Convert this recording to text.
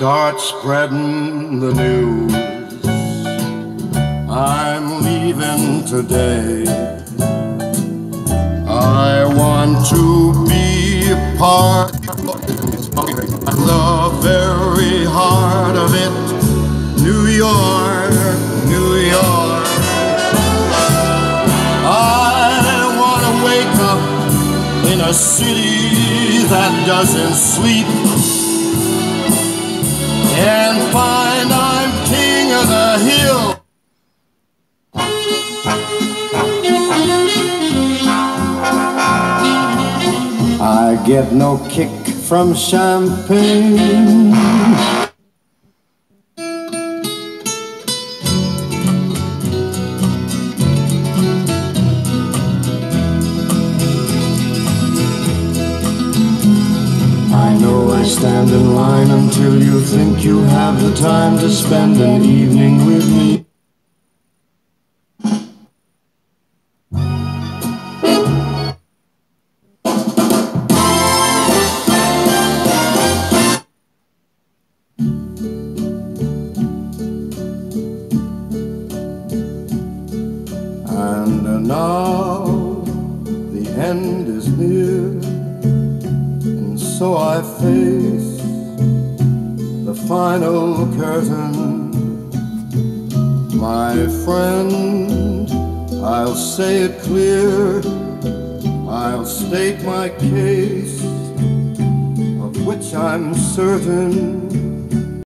start spreading the news. I'm leaving today. I want to be a part of the very heart of it. New York, New York. I want to wake up in a city that doesn't sleep and find I'm king of the hill. I get no kick from champagne. I know I stand in line until you think you have the time to spend an evening with me. And now the end is near, and so I face the final curtain. My friend, I'll say it clear, I'll state my case, of which I'm certain.